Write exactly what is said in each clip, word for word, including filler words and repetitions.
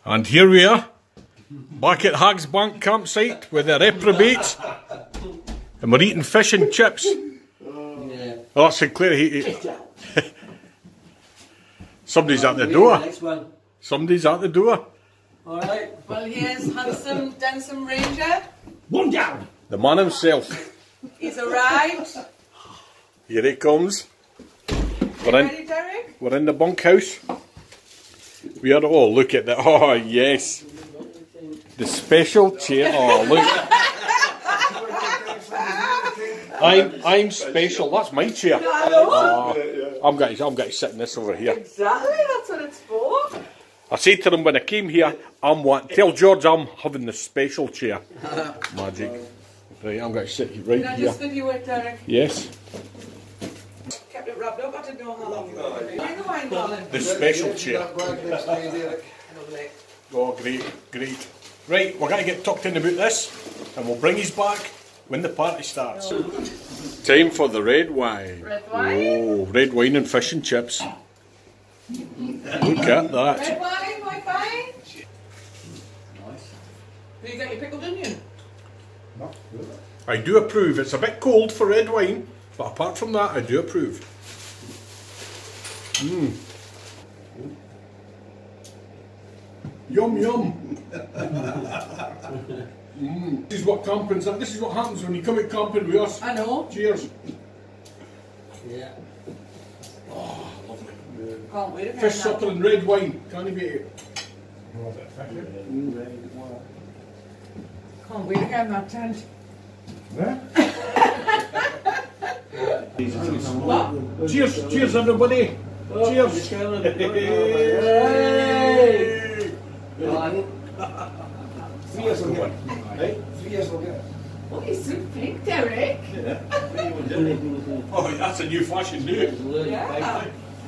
And here we are, back at Hag's Bank campsite with the reprobates, and we're eating fish and chips. Yeah. Oh, that's Sinclair. He, he. Somebody's at the door. Somebody's at the door. Alright, well here's handsome Densum Ranger. One down! The man himself. He's arrived. Here he comes. We're in, Ready, Derek? we're in the bunkhouse. We are all, look at that. Oh, yes. The special chair. Oh, look. I'm, I'm special. That's my chair. Oh, I'm going to I'm going to sit in this over here. Exactly, that's what it's for. I said to him when I came here, I'm what? Tell George I'm having the special chair. Magic. Right, I'm going to sit right Can I here. just video it, Derek? Yes. Kept it wrapped up. I didn't know how long you were going to be. Bring the wine, darling. The special chair. Lovely. Oh, great, great. Right, we're going to get tucked in about this, and we'll bring his back when the party starts. Time for the red wine. Red wine? Oh, red wine and fish and chips. Look at that. Red wine, my fine. Nice. Have you got your pickled onion? I do approve. It's a bit cold for red wine, but apart from that, I do approve. Mmm. Yum yum. Mm. This is what camping's like. This is what happens when you come out camping with us. I know. Cheers. Yeah. Oh, lovely. Can't wait to Fish supper and red wine. Can't you beat it? Can't wait to get in that tent. What? Cheers, cheers everybody. Cheers. Three years will get it. Hey? Three years will get it. Oh, he's so pink, Derek. Oh, that's a new fashion, new. Yeah.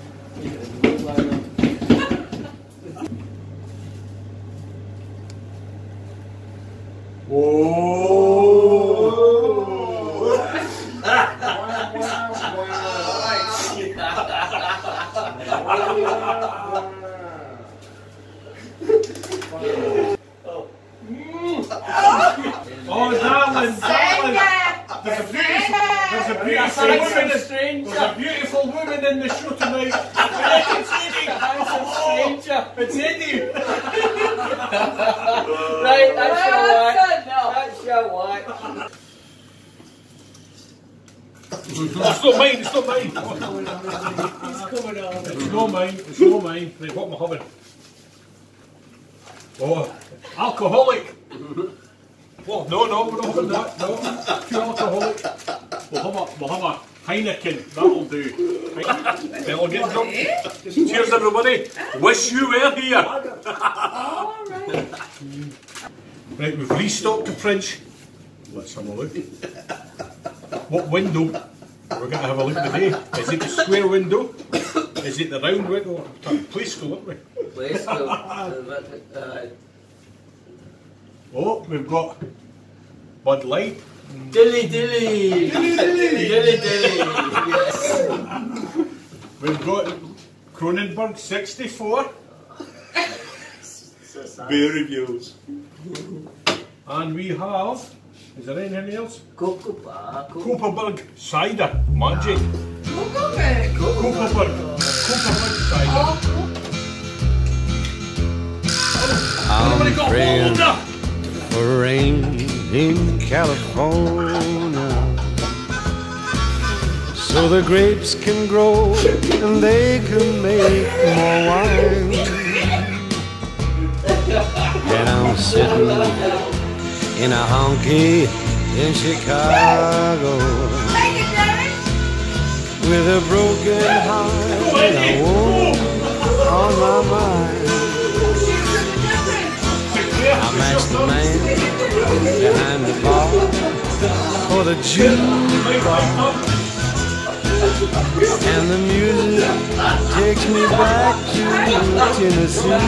Oh, darling, darling. There's a beautiful, there's a beautiful woman, there's a beautiful woman in the show tonight. It's Eddie. It's Eddie. Right, that's your wife. No. That's your wife. Oh, it's not mine, it's not mine. He's coming on. It's not mine, it's not mine. Right, what am I having? Oh, alcoholic. Well, no, no, we're not having that. No, too alcoholic. We'll have a, we'll have a Heineken. That'll do. That'll get drunk. Cheers, everybody. Wish you were here. All right. Right, we've restocked the fridge. Let's have a look. What window? We're going to have a look today. Is it the square window? Is it the round window? Play school, aren't we? Play school. Uh, Oh, we've got Bud Light. dilly dilly. Dilly dilly. Dilly dilly. Yes. We've got Kronenberg sixty-four. Beer reviews. And we have, is there anything else? Coco Bar. Kopparberg cider. Magic. Kopparberg. Kopparberg. Kopparberg cider. Oh, everybody got water. For rain in California, so the grapes can grow and they can make more wine. And I'm sitting in a honky in Chicago with a broken heart and a woman on my mind. I'm the man behind the bar for the jukebox, and the music takes me back to Tennessee.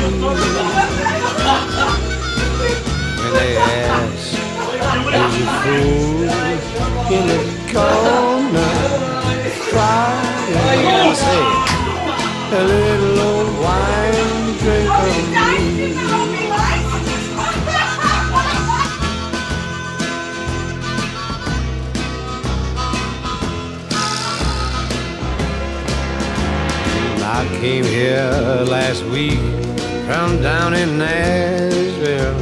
When they ask, is a fool in the corner crying? I say, a little old wine drink on me. came here last week from down in Nashville,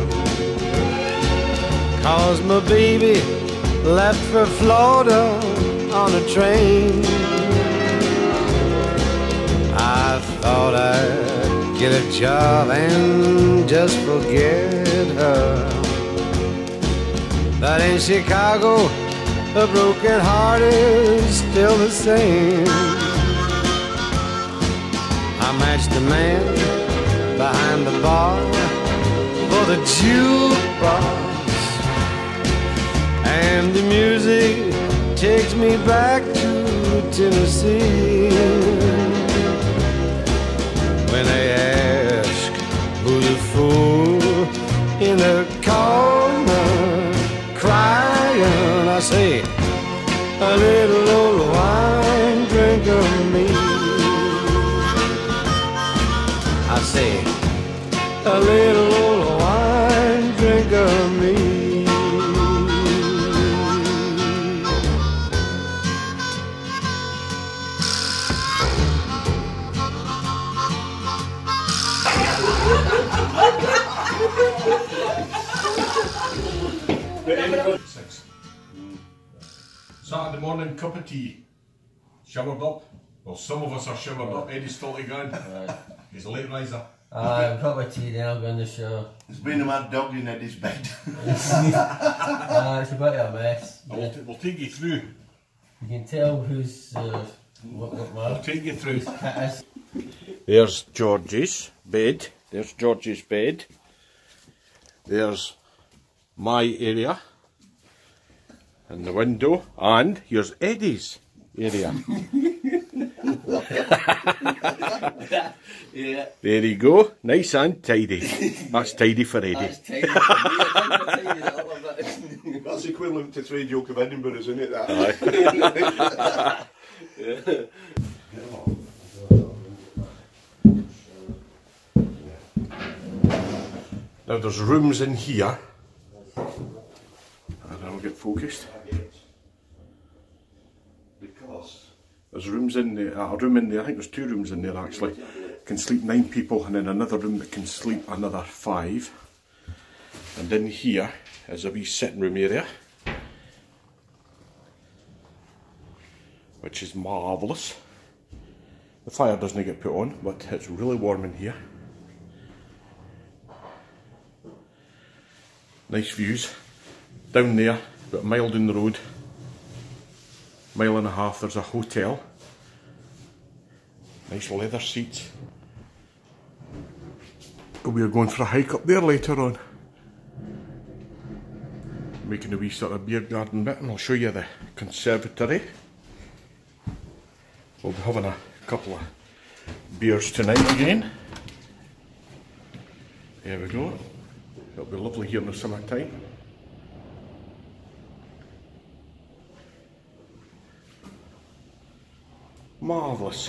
'cause my baby left for Florida on a train. I thought I'd get a job and just forget her, but in Chicago a broken heart is still the same. I matched the man behind the bar for the jukebox, and the music takes me back to Tennessee. When they ask who's the fool in the corner crying, I say, a little old wine drinker me. I say, a little old wine drinker me. Six. Saturday morning, cup of tea. Showered up. Well, some of us are showered up. Eddie's still to go. Right. He's a late riser. Aye, cup of tea, then I'll go in the shower. There's been a mad dog in Eddie's bed. Ah, it's a bit of a mess. We'll, Yeah. t we'll take you through. You can tell who's uh, what, what We'll my take you through. cat is. There's George's bed. There's George's bed. There's my area and the window, and here's Eddie's area. Yeah. There you go, nice and tidy. That's tidy for Eddie. That's tidy. Tidy, That's equivalent to three Duke of Edinburgh, isn't it? That? Aye. Now there's rooms in here, and I'll get focused. Because There's rooms in there, a room in there, I think there's two rooms in there actually. Can sleep nine people, and then another room that can sleep another five. And in here is a wee sitting room area, which is marvellous. The fire doesn't get put on, but it's really warm in here. Nice views. Down there, about a mile down the road, mile and a half, there's a hotel. Nice leather seats. We're going for a hike up there later on. Making a wee sort of beer garden bit, and I'll show you the conservatory. We'll be having a couple of beers tonight again. There we go. It'll be lovely here in the summertime. Marvellous.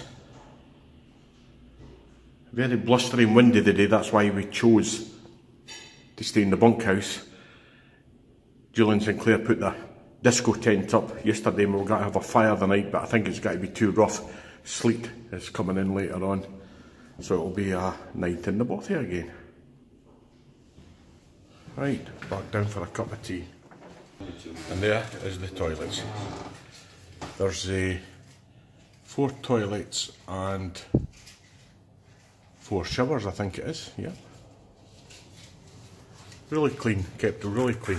Very blustery and windy today, that's why we chose to stay in the bunkhouse. Julian Sinclair put the disco tent up yesterday and we were going to have a fire the night, but I think it's got to be too rough. Sleet is coming in later on, so it'll be a night in the bothy again. Right, back down for a cup of tea. And there is the toilets. There's uh, four toilets and four showers, I think it is, yeah. Really clean, kept really clean.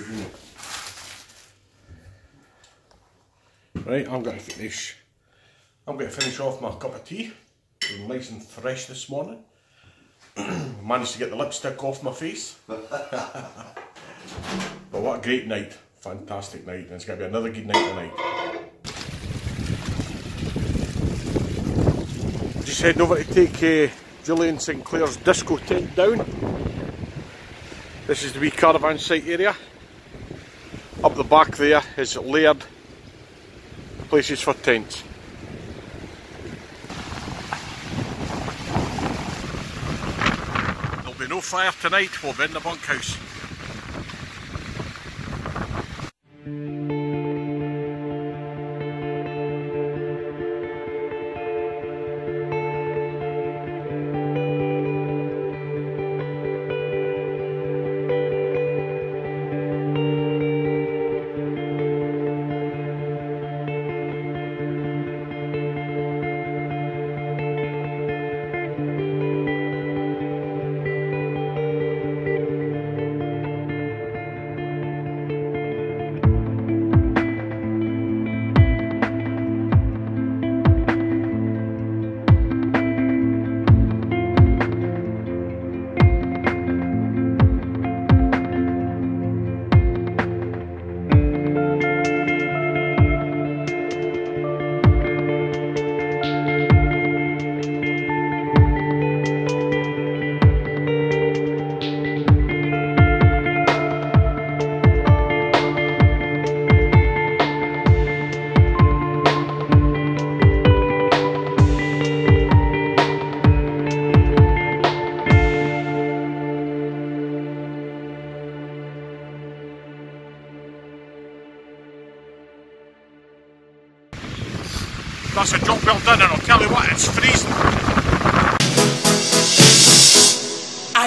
Right, I'm going to finish. I'm going to finish off my cup of tea. I'm nice and fresh this morning. Managed to get the lipstick off my face. But what a great night. Fantastic night. And it's going to be another good night tonight. Just heading over to take uh, Julian Sinclair's disco tent down. This is the wee caravan site area. Up the back there is layered places for tents. There'll be no fire tonight, we'll be in the bunkhouse.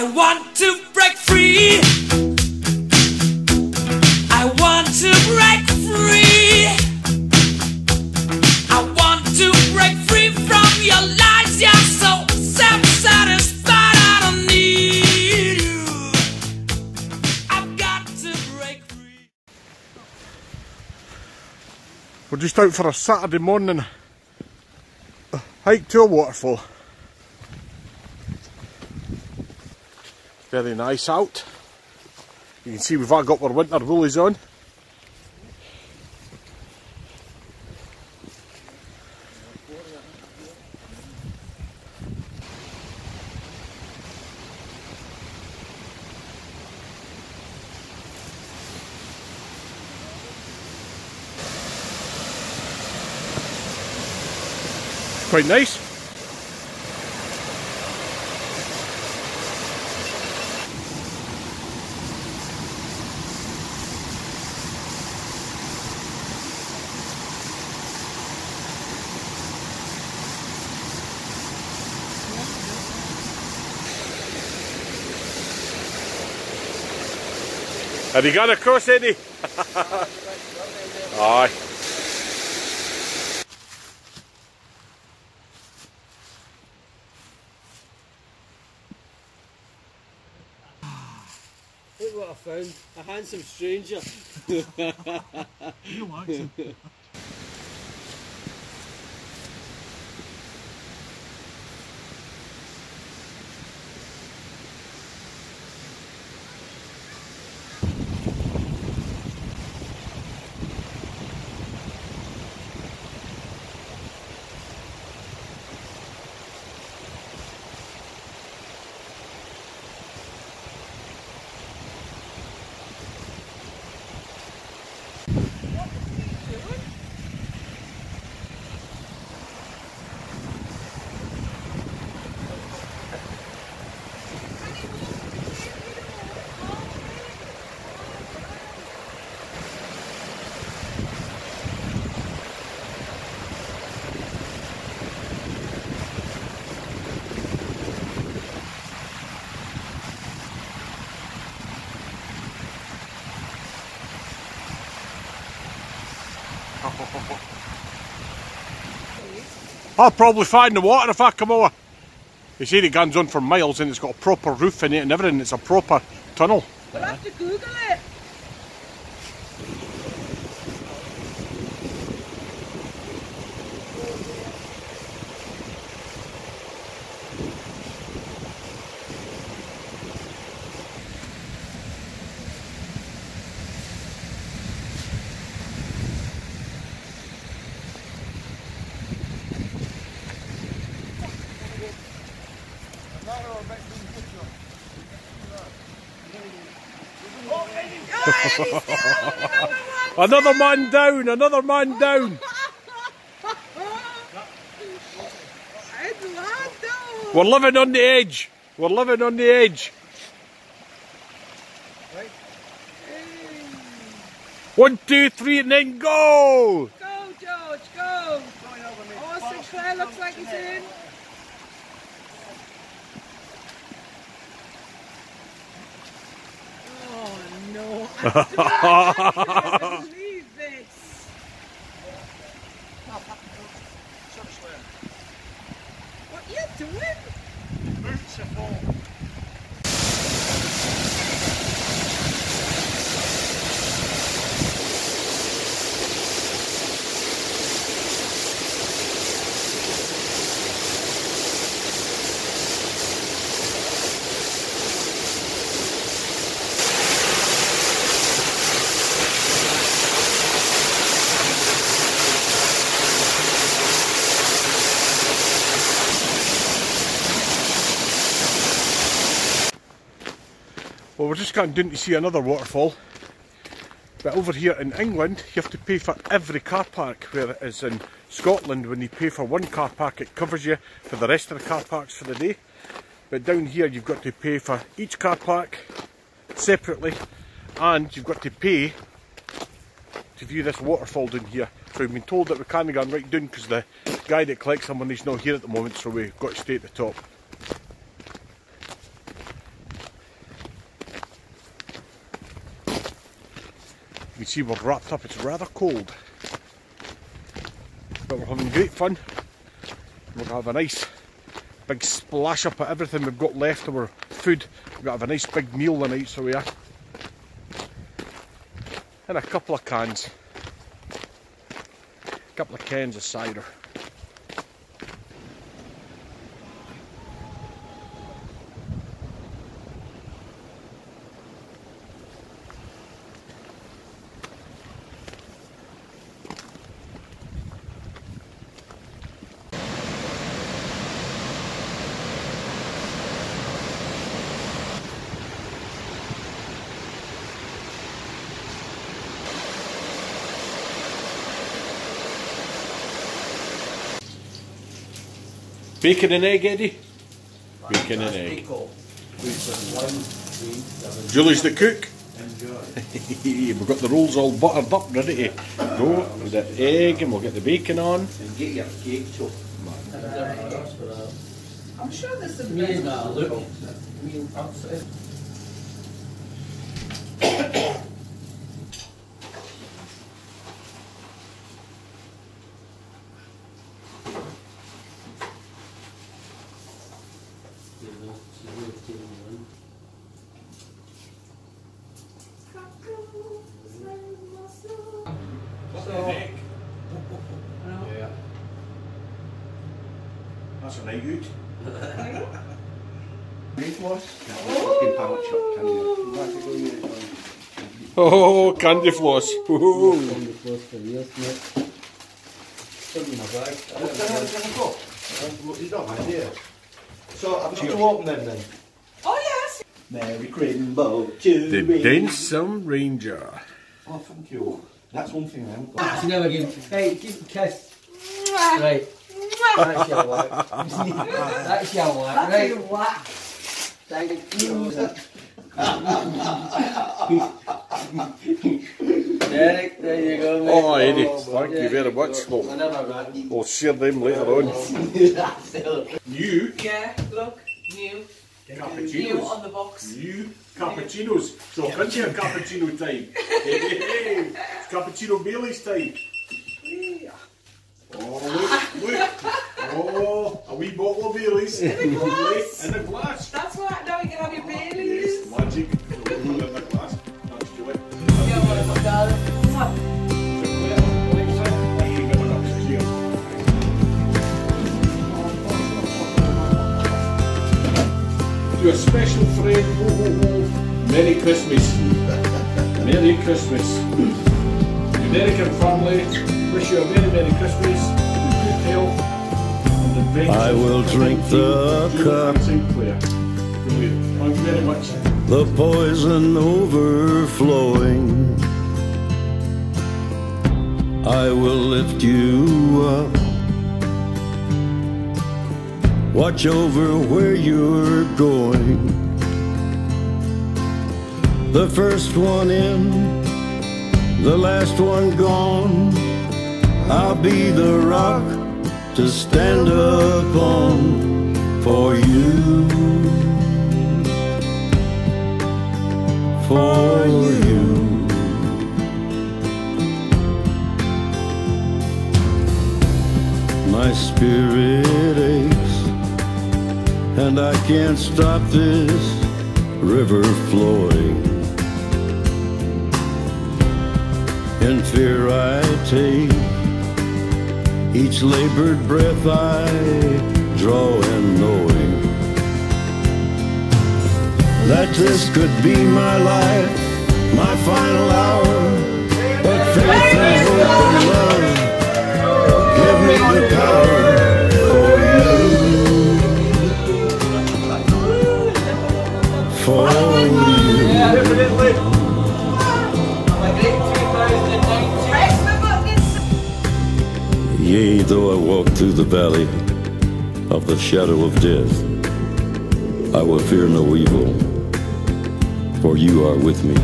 I want to break free. I want to break free. I want to break free from your lies. You're so self-satisfied. I don't need you. I've got to break free. We're just out for a Saturday morning hike to a waterfall. Very nice out. You can see we've all got our winter woolies on. Quite nice. Have you gone across any? Aye. Look what I found, a handsome stranger. You like him. I'll probably find the water if I come over. You see the gun's on for miles and it's got a proper roof in it and everything. It's a proper tunnel. We'll have to Google it. Another man down, another man down. We're living on the edge. We're living on the edge. One, two, three, and then go! Go, George, go! Oh, Sinclair looks like he's in. Oh no, I don't believe this. What are you doing? Boots are full. Well, we're just going down to see another waterfall. But over here in England, you have to pay for every car park, whereas in Scotland, when you pay for one car park, it covers you for the rest of the car parks for the day. But down here, you've got to pay for each car park separately, and you've got to pay to view this waterfall down here. So we've been told that we can't go right down because the guy that collects them, he's not here at the moment, so we've got to stay at the top. You see we're wrapped up, it's rather cold. But we're having great fun. We're going to have a nice big splash up at everything we've got left of our food. We're going to have a nice big meal tonight, so we are. And a couple of cans. A couple of cans of cider. Bacon and egg, Eddie? Bacon and egg. Julie's the cook. We've got the rolls all buttered up, ready to go with the egg, and we'll get the bacon on. And get your cake too. I'm sure there's some Me best. and look. Me and upset. Yeah. That's a night out. Oh, candy floss. Ooh. Candy floss for years, mate. Still in my bag. He's not my dear. So I'm just going to open them then. Oh yes. Merry Crimbo to The me. Densum Ranger. Oh, thank you. That's one thing I haven't got. Ah, she never gave. Hey, give a kiss. Right. That's your whack. That's your whack, That's right? your whack. Thank you. Derek, there you go, mate. Oh, Eddie, Oh, thank yeah, you very much. I We'll, never got you. we'll share them later on. New Yeah. Look. New. New cappuccinos. on the box. New cappuccinos. So it's your cappuccino time. Hey, hey, hey. It's cappuccino Bailey's time. Oh, look, look. Oh, a wee bottle of Bailey's. In the glass. In the glass. That's right. Now you can have your Yes, Baileys. magic. So we'll put it in the glass. That's Julie. Yeah, what a darling. Come. To a special friend, ho ho ho, Merry Christmas. Merry Christmas. American family, wish you a very Merry Christmas, with good health, and adventures. I will drink the cup. Brilliant. Thank you very much. The poison overflowing. I will lift you up. Watch over where you're going. The first one in, the last one gone. I'll be the rock to stand upon for you. For you. My spirit aches, and I can't stop this river flowing. In fear I take each labored breath I draw in, knowing that this could be my life, my final hour. But faith and hope and love give me the power for you. For you. Yea, though I walk through the valley of the shadow of death, I will fear no evil, for you are with me.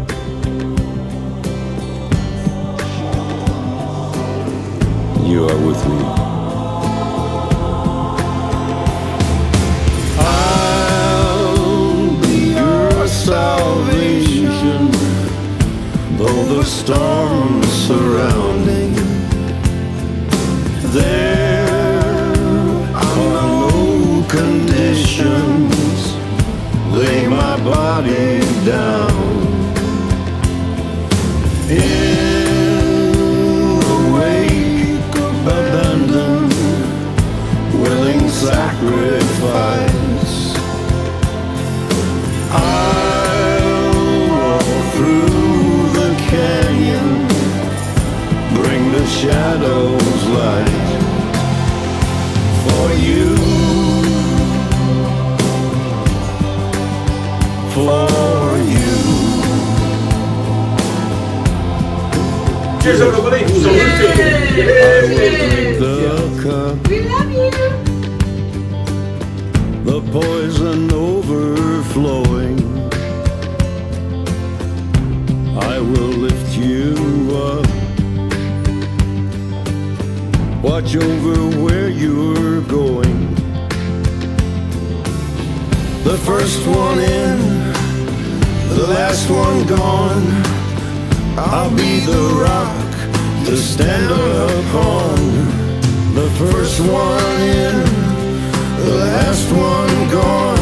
You are with me. I'll be your salvation, though the storms surrounding. There are no conditions. Lay my body down in the wake of abandon, willing sacrifice. I'll walk through the canyon, bring the shadows light for you, for you. Cheers, everybody. Salute. I will drink the cup, We love you. the poison overflowing. I will lift you up, watch over where you're going. The first one in, the last one gone. I'll be the rock to stand upon. The first one in, the last one gone.